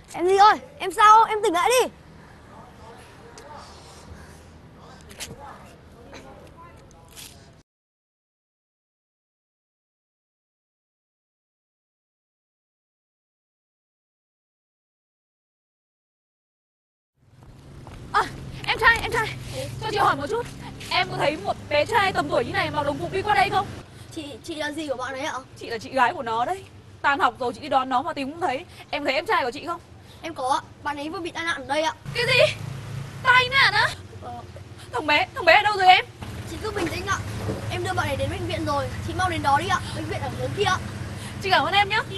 Em gì ơi, em sao? Em tỉnh lại đi. À, em trai, cho chị hỏi một chút. Em có thấy một bé trai tầm tuổi như này mặc đồng phục đi qua đây không? Chị là gì của bạn ấy ạ? Chị là chị gái của nó đấy. Tan học rồi chị đi đón nó mà tìm không thấy. Em thấy em trai của chị không? Em có ạ, bạn ấy vừa bị tai nạn ở đây ạ. Cái gì? Tai nạn á? Ờ, Thằng bé ở đâu rồi em? chị cứ bình tĩnh ạ. Em đưa bạn ấy đến bệnh viện rồi, chị mau đến đó đi ạ. Bệnh viện ở hướng kia ạ. Chị cảm ơn em nhé.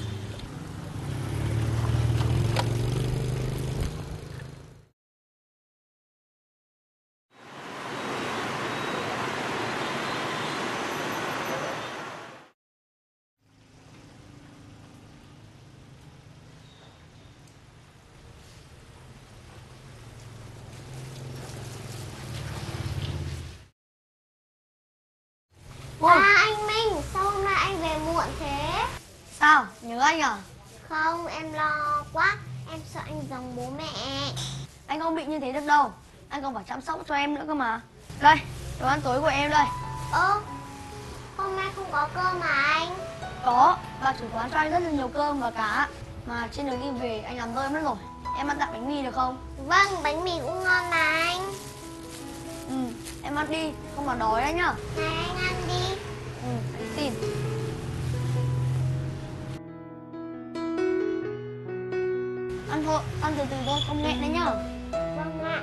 Ôi, Anh Minh, sao hôm nay anh về muộn thế? sao? Nhớ anh à? Không, em lo quá, em sợ anh giống bố mẹ. Anh không bị như thế được đâu. Anh còn phải chăm sóc cho em nữa cơ mà. Đây, đồ ăn tối của em đây. Ơ, hôm nay không có cơm mà anh? Có, bà chủ quán cho anh rất là nhiều cơm và cá. Mà trên đường đi về anh làm rơi mất rồi. Em ăn tạm bánh mì được không? Vâng, bánh mì cũng ngon mà anh. Ừ, em ăn đi, không mà đói đấy nhá. Này anh ăn đi. Ừ, anh xin. Ăn thôi, ăn từ từ thôi, không nghẹn đấy nhá. Vâng ạ.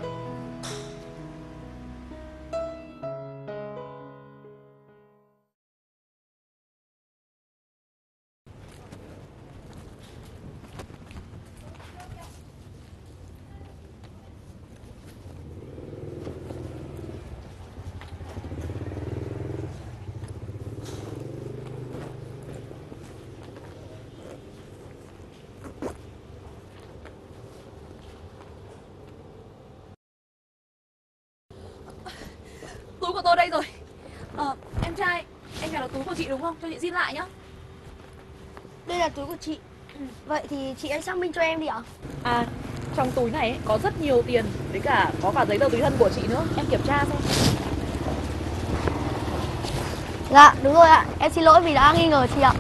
Túi của tôi đây rồi. Em trai, em nhặt là túi của chị đúng không? Cho chị xin lại nhá. Đây là túi của chị. Vậy thì chị hãy xác minh cho em đi ạ. À, trong túi này ấy, có rất nhiều tiền. Với cả có cả giấy tờ tùy thân của chị nữa. Em kiểm tra xem. Dạ, đúng rồi ạ. Em xin lỗi vì đã nghi ngờ chị ạ.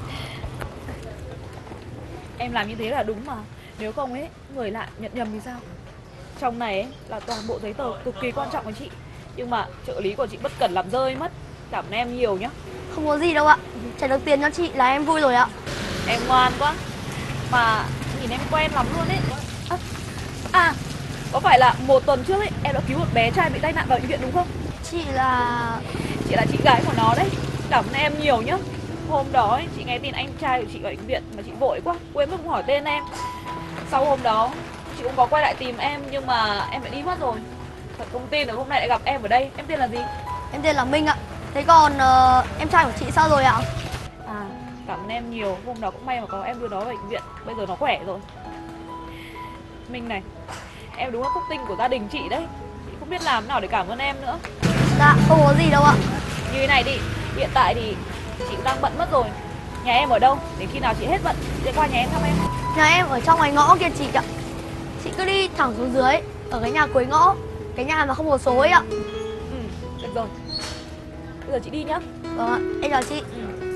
Em làm như thế là đúng mà. Nếu không ấy, người lạ nhận nhầm thì sao? Trong này ấy, là toàn bộ giấy tờ cực kỳ quan trọng với chị. Nhưng mà trợ lý của chị bất cẩn làm rơi mất. Cảm ơn em nhiều nhá. Không có gì đâu ạ. Trả được tiền cho chị là em vui rồi ạ. Em ngoan quá. Mà nhìn em quen lắm luôn ấy. À, có phải là một tuần trước ấy em đã cứu một bé trai bị tai nạn vào bệnh viện đúng không? Chị là Chị gái của nó đấy. Cảm ơn em nhiều nhá. Hôm đó ấy, chị nghe tin anh trai của chị ở bệnh viện mà chị vội quá, quên mất không hỏi tên em. Sau hôm đó chị cũng có quay lại tìm em nhưng mà em lại đi mất rồi. Thật không tin được hôm nay lại gặp em ở đây. Em tên là gì? em tên là Minh ạ. Thế còn em trai của chị sao rồi ạ? À, cảm ơn em nhiều. Hôm đó cũng may mà có em đưa nó vào bệnh viện. Bây giờ nó khỏe rồi. Minh này, em đúng là phúc tinh của gia đình chị đấy. Chị không biết làm nào để cảm ơn em nữa. Dạ, không có gì đâu ạ. Như thế này đi, hiện tại thì chị cũng đang bận mất rồi. Nhà em ở đâu? Để khi nào chị hết bận chị sẽ qua nhà em thăm em. Nhà em ở trong ngoài ngõ kia chị ạ. Chị cứ đi thẳng xuống dưới, ở cái nhà cuối ngõ, cái nhà mà không có số ấy ạ. Ừ, được rồi. Bây giờ chị đi nhá. Vâng ạ, em chào chị.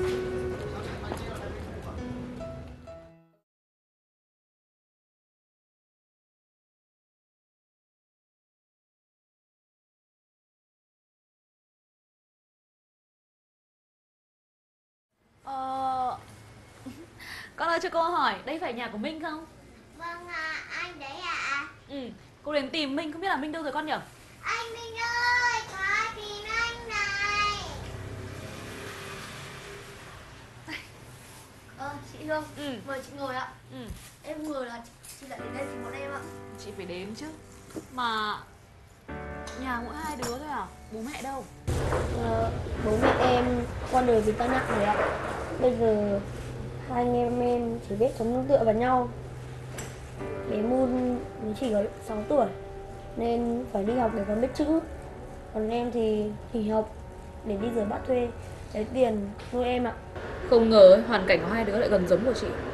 Ờ... Con ơi cho cô hỏi, đây phải nhà của Minh không? Vâng ạ, anh đấy ạ. Ừ, cô đến tìm Minh, không biết là Minh đâu rồi con nhỉ? Anh Minh ơi, có ai tìm anh này? Chị Hương, Ừ. mời chị ngồi ạ. Ừ, Em ngờ là chị lại đến đây tìm bọn em ạ. chị phải đến chứ. Mà nhà mỗi hai đứa thôi à? Bố mẹ đâu? Bố mẹ em qua đời vì tai nạn rồi ạ. Bây giờ hai anh em chỉ biết sống nương tựa vào nhau. Bé Moon mới chỉ có 6 tuổi nên phải đi học để còn biết chữ. Còn em thì nghỉ học để đi rửa bát thuê lấy tiền nuôi em ạ. Không ngờ ấy, hoàn cảnh của hai đứa lại gần giống của chị.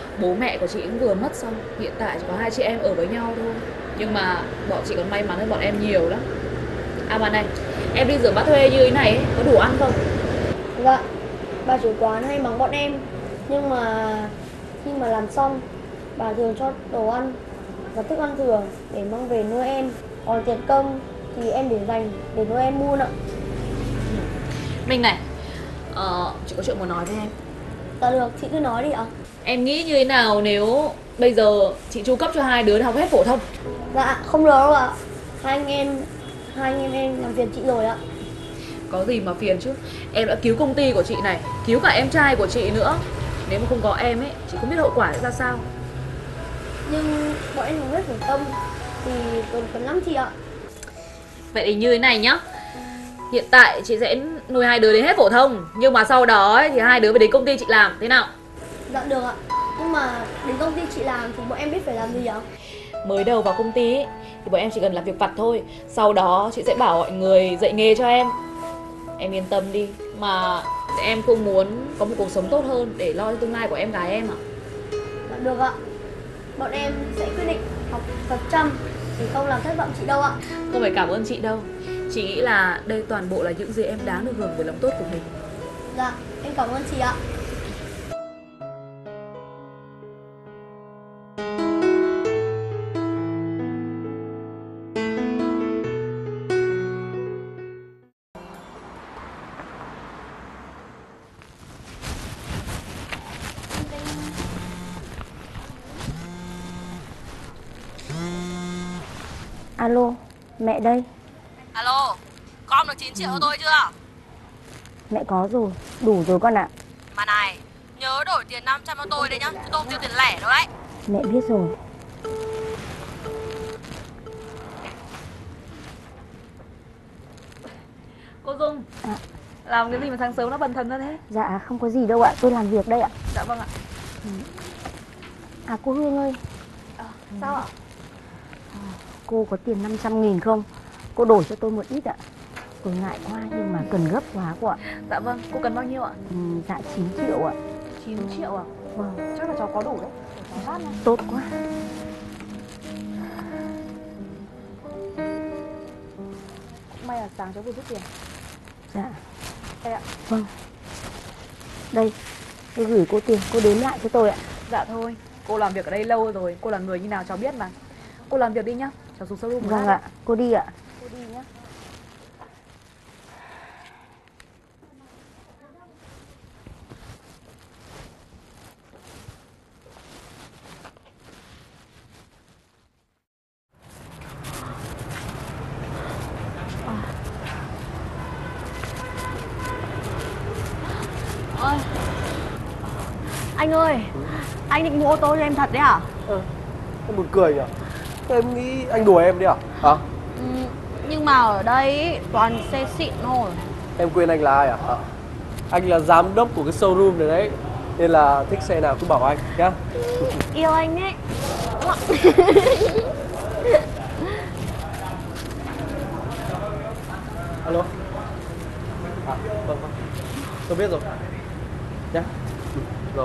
Bố mẹ của chị cũng vừa mất xong, hiện tại chỉ có hai chị em ở với nhau thôi. Nhưng mà bọn chị còn may mắn hơn bọn em nhiều lắm. À mà này, em đi rửa bát thuê như thế này ấy, có đủ ăn không? Dạ, bà chủ quán hay mắng bọn em, nhưng mà khi mà làm xong, bà thường cho đồ ăn và thức ăn thừa để mang về nuôi em. Còn tiền công thì em để dành để nuôi em muôn ạ. Mình này, chị có chuyện muốn nói với em. Dạ được, chị cứ nói đi ạ. Em nghĩ như thế nào nếu bây giờ chị chu cấp cho hai đứa học hết phổ thông? Dạ, không được đâu ạ. Hai anh em làm phiền chị rồi ạ. Có gì mà phiền chứ. Em đã cứu công ty của chị này, cứu cả em trai của chị nữa. Nếu mà không có em ấy, chị không biết hậu quả sẽ ra sao. Nhưng bọn em không hết phổ thông thì cần lắm chị ạ. Vậy thì như thế này nhá. Hiện tại chị sẽ nuôi hai đứa đến hết phổ thông, nhưng mà sau đó ấy, thì hai đứa phải đến công ty chị làm, thế nào? Dạ được ạ. Nhưng mà đến công ty chị làm thì bọn em biết phải làm gì ạ? Mới đầu vào công ty ấy, thì bọn em chỉ cần làm việc vặt thôi. Sau đó chị sẽ bảo mọi người dạy nghề cho em. Em yên tâm đi. Mà em không muốn có một cuộc sống tốt hơn để lo cho tương lai của em gái em à? Dạ được ạ. Bọn em sẽ quyết định học thật chăm thì không làm thất vọng chị đâu ạ. Không phải cảm ơn chị đâu. Chị nghĩ là đây toàn bộ là những gì em đáng được hưởng với lòng tốt của mình. Dạ, em cảm ơn chị ạ. Alo, mẹ đây. Alo, con được 9 triệu cho tôi chưa? Mẹ có rồi, đủ rồi con ạ. Mà này, nhớ đổi tiền 500 cho tôi đấy nhá, chứ tôi không tiêu tiền lẻ đâu đấy. Mẹ biết rồi. Cô Dung, À, làm cái gì mà sáng sớm nó bần thần ra thế? dạ không có gì đâu ạ, tôi làm việc đây ạ. Dạ vâng ạ. À cô Hương ơi, Sao ạ? cô có tiền 500.000 không? Cô đổi cho tôi một ít ạ. Tôi ngại quá nhưng mà cần gấp quá cô ạ. Dạ vâng, cô cần bao nhiêu ạ? Dạ 9 triệu ạ. 9 triệu à? Vâng, Chắc là cháu có đủ đấy. Cháu phát nha. tốt quá. Cũng may là sáng cháu vừa rút tiền. Dạ, Đây ạ. vâng. Đây, tôi gửi cô tiền, cô đếm lại cho tôi ạ. Dạ thôi, cô làm việc ở đây lâu rồi, cô là người như nào cháu biết mà. Cô làm việc đi nhá, cháu xuống showroom một Vâng lát. ạ, cô đi ạ. Cô đi nhá. Ôi, anh ơi, anh định mua ô tô cho em thật đấy à? Em buồn cười nhỉ? Em nghĩ anh đùa em đấy à? Hả? Nhưng mà ở đây toàn xe xịn thôi. Em quên anh là ai à? Anh là giám đốc của cái showroom này đấy. Nên là thích xe nào cứ bảo anh nhá. Yêu anh ấy. Alo. À, vâng vâng. Tôi biết rồi. Nhá. Rồi.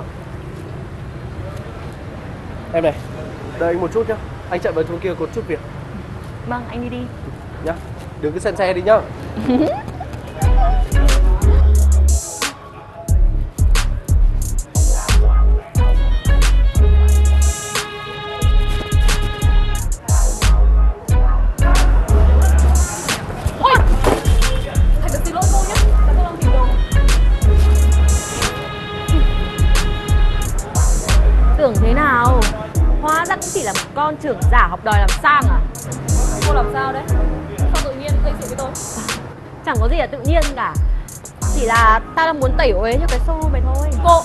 Em này, đợi anh một chút nhá. Anh chạy vào chỗ kia có chút việc. Vâng, anh đi đi. Nhá. Đừng cứ xem xe đi nhá. Thành thật xin lỗi cô nhé, là tôi đang tìm đồ. Tưởng thế nào? Hóa ra cũng chỉ là một con trưởng giả học đòi làm sang à? Cô làm sao đấy? Sao tự nhiên gây sự với tôi? Chẳng có gì là tự nhiên cả. Chỉ là tao đang muốn tẩy uế cho cái showroom này thôi. Cô!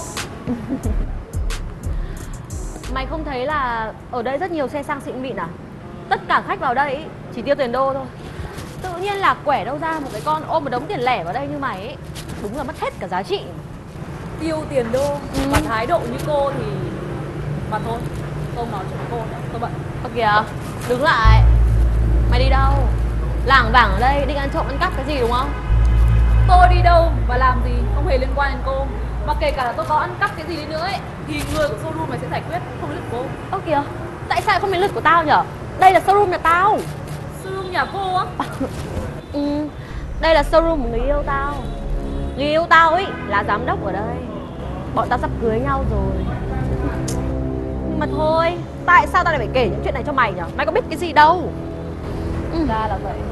Mày không thấy là ở đây rất nhiều xe sang xịn mịn à? Tất cả khách vào đây ý, chỉ tiêu tiền đô thôi. Tự nhiên là quẻ đâu ra một cái con ôm một đống tiền lẻ vào đây như mày ấy. Đúng là mất hết cả giá trị. Tiêu tiền đô và thái độ như cô thì... Mà thôi, tôi không nói chuyện với cô nữa, tôi bận. Ơ kìa, đứng lại. Mày đi đâu? Lảng vảng ở đây định ăn trộm ăn cắp cái gì đúng không? Tôi đi đâu và làm gì không hề liên quan đến cô. Mà kể cả là tôi có ăn cắp cái gì đi nữa ấy thì người của showroom này sẽ giải quyết, không đến lượt cô. Ơ kìa, tại sao không đến lượt của tao nhở? Đây là showroom nhà tao. Showroom nhà cô á? Ừ, đây là showroom của người yêu tao. Người yêu tao ấy là giám đốc ở đây. Bọn tao sắp cưới nhau rồi. Nhưng mà thôi, tại sao tao lại phải kể những chuyện này cho mày nhở? Mày có biết cái gì đâu. Ra là vậy.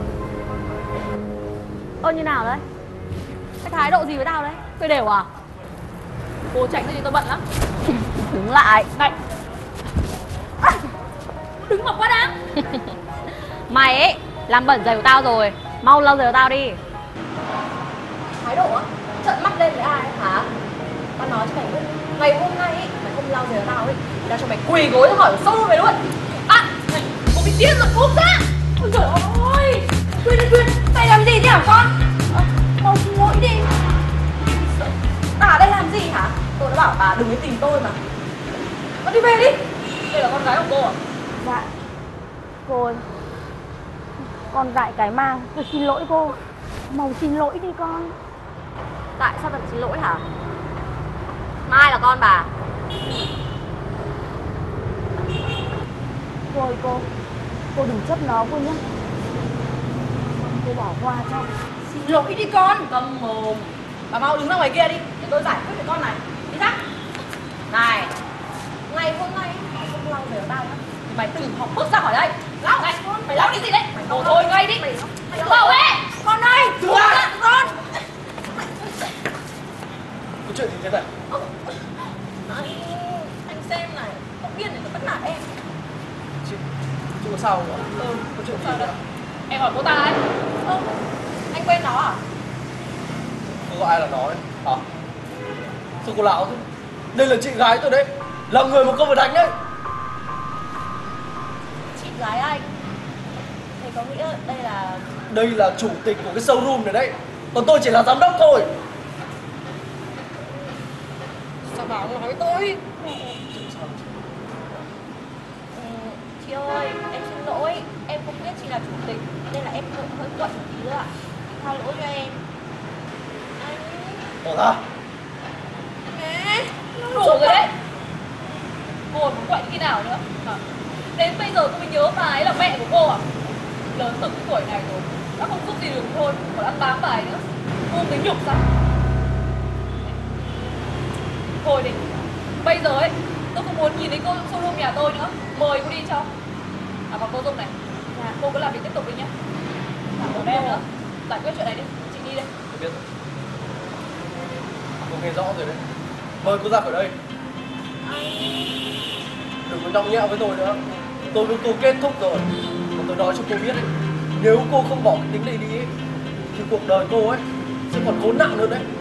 Ơ như nào đấy? Cái thái độ gì với tao đấy? Quê đều à? Cô tránh ra đi, tôi bận lắm. Đứng lại. Này. Đứng mà quá đáng. Mày ấy làm bẩn giày của tao rồi. Mau lau giày của tao đi. Thái độ á? Trợn mắt lên với ai ấy, hả? Tao nói cho mày biết, ngày hôm nay ấy, mày không lau giày của tao ấy, tao cho mày quỳ gối hỏi sâu mày luôn. À, này, cô bị điên rồi, cút ra. Ôi trời ơi. Quyên, mày làm gì thế hả con? Mau xin lỗi đi. Bà ở đây làm gì hả? Tôi đã bảo bà đừng có tìm tôi mà. Con đi về đi. Đây là con gái của cô à? Dạ. Cô ơi, con dại cái mang, tôi xin lỗi cô. Mau xin lỗi đi con. Tại sao tao phải xin lỗi hả? Mai là con bà. Cô ơi cô đừng chấp nó cô nhé. Cô bỏ qua cho. Xin lỗi đi con. Câm mồm. Bà mau đứng ra ngoài kia đi để tôi giải quyết với con này. Đi ra. Này, ngày hôm nay mày không lau giày của tao nữa thì mày từ học bước ra khỏi đây. Lau này, mày lau cái gì đấy? Mày Thôi thôi, ngay đi. Mày bảo vệ. Con ơi, con. Có chuyện gì thế này? Anh xem này, không biết này, tôi bắt nạt em. Chị có sao không ạ? Có chuyện gì đấy? Em hỏi cô ta ấy. Anh quen nó à? Cô gọi ai là nó đấy? Hả? Sao cô láo thế? Đây là chị gái tôi đấy. Là người mà cô vừa đánh đấy. Chị gái anh. Thế có nghĩa đây là... Đây là chủ tịch của cái showroom này đấy. Còn tôi chỉ là giám đốc thôi. Sao bà không nói với tôi? Chị ơi, em xin lỗi. Em không biết chị là chủ tịch nên là em hơi quậy một tí nữa ạ. Tha lỗi cho em. Anh... Bỏ ra. Mẹ. Đủ rồi đấy. Cô còn muốn quậy đến khi nào nữa hả? Đến bây giờ cô mới nhớ bà ấy là mẹ của cô à? Lớn từng cái tuổi này rồi, đã không giúp gì được thôi, còn ăn bám bà ấy nữa. Cô tính nhục sao? Thôi đi. Bây giờ ấy, tôi không muốn nhìn thấy cô showroom nhà tôi nữa. Mời cô đi cho. À còn cô Dung này, cô cứ làm việc tiếp tục đi nhá. Còn em nữa, giải quyết chuyện này đi. Chị đi đây. Tôi biết rồi. Cô nghe rõ rồi đấy. Mời cô ra khỏi đây. Đừng có nhõng nhẽo với tôi nữa. Tôi với cô kết thúc rồi. Mà tôi nói cho cô biết đấy, nếu cô không bỏ cái tính này đi ấy, thì cuộc đời cô ấy sẽ còn khốn nạn hơn đấy.